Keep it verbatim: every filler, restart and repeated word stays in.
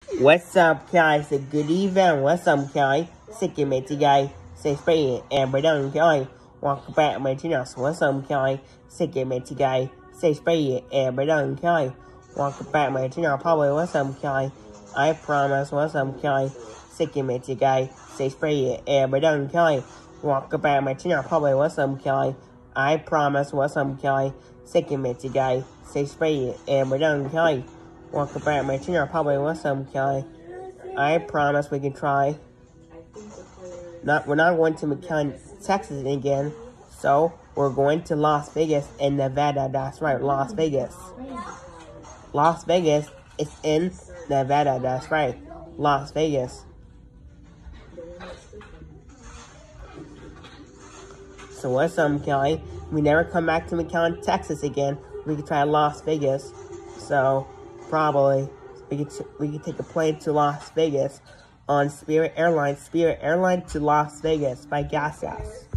What's up, guys? Good evening. What's up, guys? Sicky mate, guys. Say spray and we're done, guys. Welcome back, my channel. What's up, guys? Sicky mate, guys. Say spray and we're done, guys. Welcome back, my channel. Probably what's up, guys? I promise. What's up, guys? Sicky mate, guys. Say spray and we're done, guys. Welcome back, my channel. Probably what's up, guys? I promise. What's up, guys? Sicky mate, guys. Say spray and we're done, guys. Welcome back, my channel. Probably want some, guy. I promise we can try. Not, we're not going to McAllen, Texas again. So we're going to Las Vegas in Nevada. That's right, Las Vegas. Las Vegas is in Nevada. That's right, Las Vegas. So what's up, guy? We never come back to McAllen, Texas again. We can try Las Vegas. So. Probably we could we could take a plane to Las Vegas on Spirit Airlines. Spirit Airlines to Las Vegas by gas gas.